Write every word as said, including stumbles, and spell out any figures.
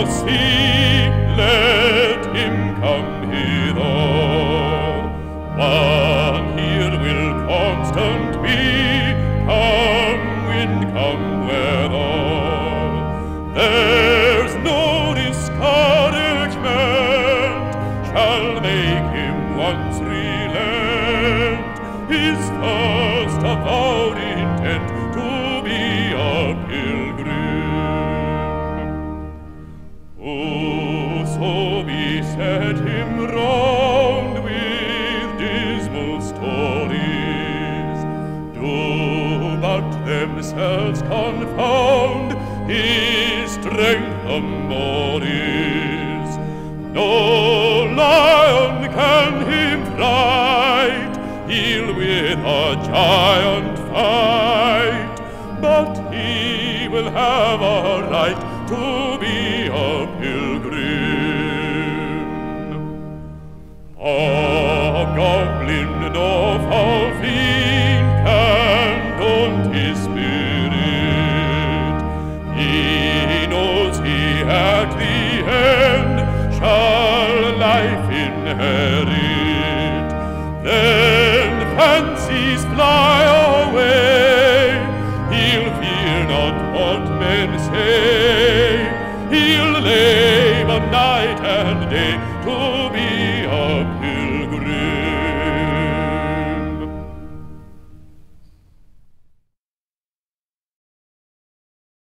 sea, let him come hither. One here will constant be, come wind, come weather. There's no discouragement shall make him once relent his first avowed intent to be a pilgrim. So beset him round with dismal stories, do but themselves confound his strength the more is. No lion can him fright, he'll with a giant fight, but he will have a right to be a pilgrim. A goblin, no foul fiend can daunt his spirit. He knows he at the end shall life inherit. Then fancies fly away, he'll fear not what men say. He'll labor night and day to be a pilgrim.